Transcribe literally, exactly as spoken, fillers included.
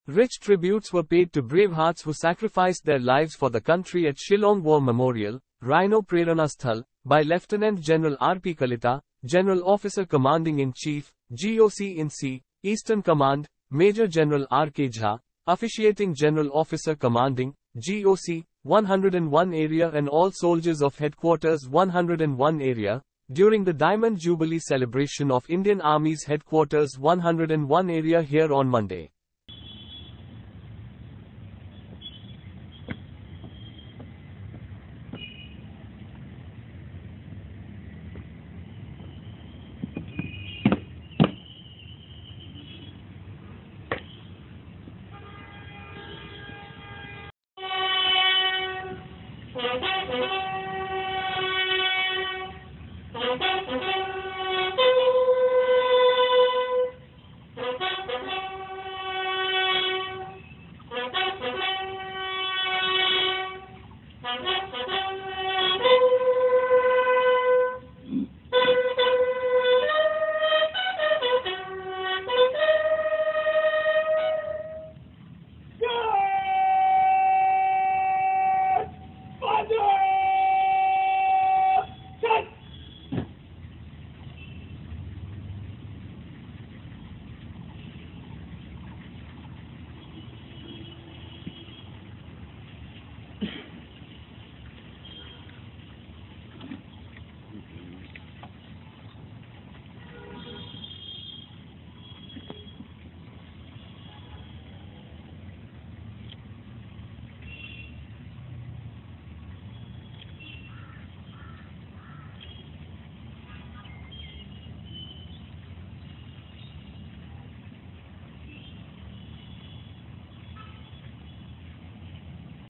Rich tributes were paid to bravehearts who sacrificed their lives for the country at Shillong War Memorial, Rhino Prerna Sthal, by Lieutenant General R P Kalita, General Officer Commanding in Chief, G O C in C, Eastern Command, Major General R K Jha, Officiating General Officer Commanding, G O C, one hundred one Area and all soldiers of Headquarters one hundred one Area, during the Diamond Jubilee celebration of Indian Army's Headquarters one hundred one Area here on Monday.